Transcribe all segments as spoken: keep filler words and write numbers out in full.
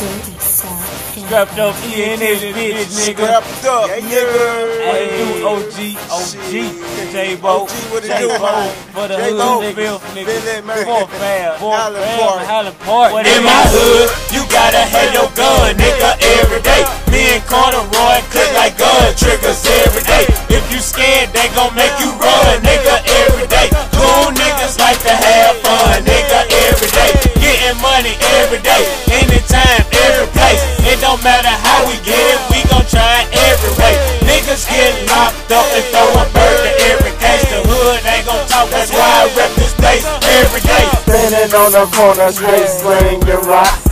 Dirty South. Strapped up in this bitch, nigga. Strapped up, yeah, nigga. What it do, O G, O G, J-Bo, J-Bo, for the hood, nigga, nigga. Four fab, four fab, Highland Park. In my hood, you gotta have your gun, nigga, every day. Me and Corduroy click like gun triggers every day. If you scared, they gon' make you run, nigga, every day. Cool niggas like to have fun, nigga, every day. Getting money every day, anytime, every place. It don't matter how we get it, we gon' try it every way. Niggas get locked up and throw a bird to every case. The hood ain't gon' talk, that's why I rep this place every day. Standing on the corner, straight slinging rocks.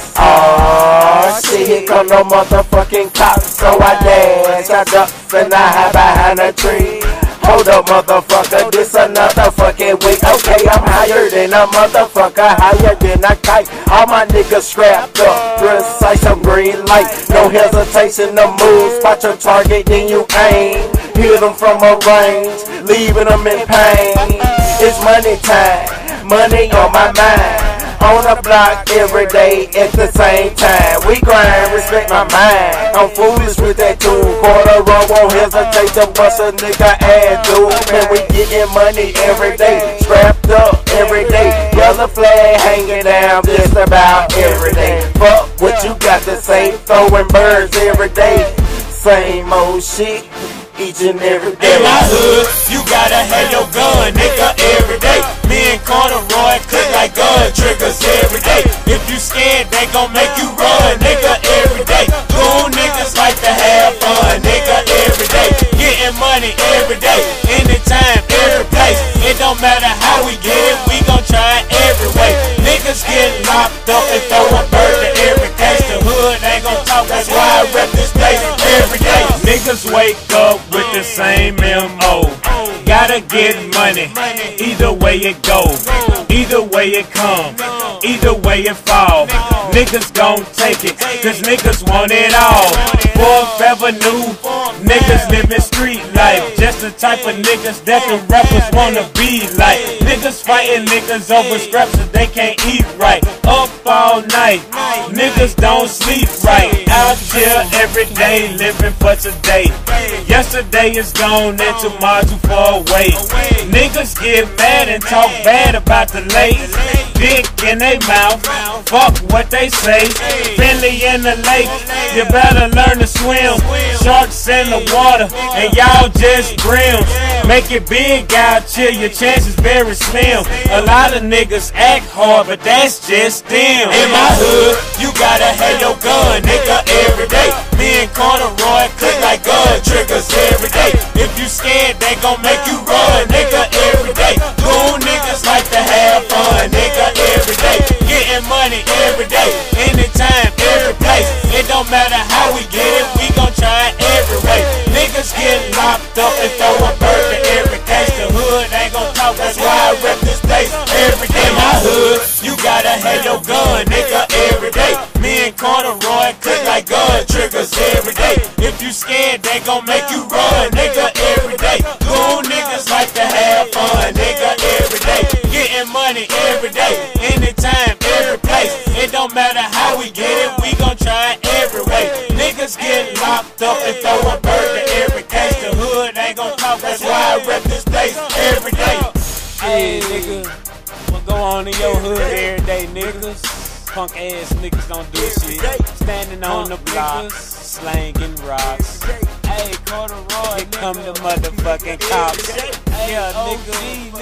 Oh, shit, here come no motherfucking cops. So I dance, I duck, and I hide behind a tree. Hold up, motherfucker, this another fucking week. Okay, I'm higher than a motherfucker, higher than a kite. All my niggas strapped up, precise, some green light. No hesitation to move, spot your target, then you aim. Hit them from a range, leaving them in pain. It's money time, money on my mind. On the block every day at the same time. We grind, respect my mind. I'm foolish with that tune. Corduroy won't hesitate to bust a nigga ass, dude. Man, we getting money every day. Strapped up every day. Yellow flag hanging down just about every day. Fuck what you got to say. Throwing birds every day. Same old shit each and every day. In my hood, you gotta have your gun, nigga, every day. Me and Corduroy click like gun triggers every day. If you scared, they gon' make you run, nigga, every day. Cool niggas like to have fun, nigga, every day. Getting money every day, anytime, every place. It don't matter how we get it, we gon' try it every way. Niggas get locked up and throw a bird to every case. The hood ain't gon' talk, that's why I rep this place every day. Niggas wake up with the same M O. Gotta get money, either way it go, either way it come, either way it fall. Niggas gon' take it, cause niggas want it all. Fourth Avenue, niggas living street life. Just the type of niggas that the rappers wanna be like. Niggas fighting niggas over scraps so they can't eat right. Up all night, niggas don't sleep right. Out here every day, living for today. Yesterday is gone and tomorrow too far away. Niggas get mad and talk bad about the late. Dick in they mouth, fuck what they say. Finley in the lake, you better learn to swim. Sharks in the water, and y'all just brims. Make it big out here, your chances very slim. A lot of niggas act hard, but that's just them. In my hood, you gotta have your gun, nigga, every day. Me and Corduroy click like gun triggers every day. If you scared, they gon' make you run, nigga, every day. Cool niggas like to have fun, nigga, every day. Getting money every day, anytime, every place. It don't matter how we get it, we gon' try it every way. Niggas get locked up and throw a bird to every case. The hood ain't gon' talk, that's why I rep this place every day. In my hood, you gotta have your gun, nigga, every day. Me and Corduroy click like gun triggers every day. If you scared, they gon' make you run, nigga, every day. Cool niggas like to have fun, nigga, every day. Getting money every day, anytime, every place. It don't matter how we get it, we gon' try it every way. Niggas get locked up and throw a bird to every case. The hood ain't gon' talk, that's why I rep this place every day. Hey, nigga, what go on in your hood every day, niggas? Punk ass niggas don't do shit. Standing on the block, slanging rocks. Hey, Corduroy, here come the motherfucking cops. Hey, nigga,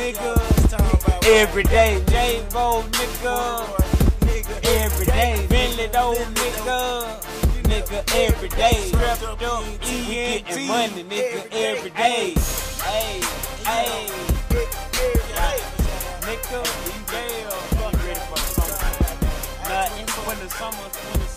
nigga, every day, J-Bo, nigga, every day, Bentley, though, nigga, nigga, every day, strapped up, we getting money, nigga, every day. Hey, hey, nigga, we real, ready for summer. Nothing when the summer.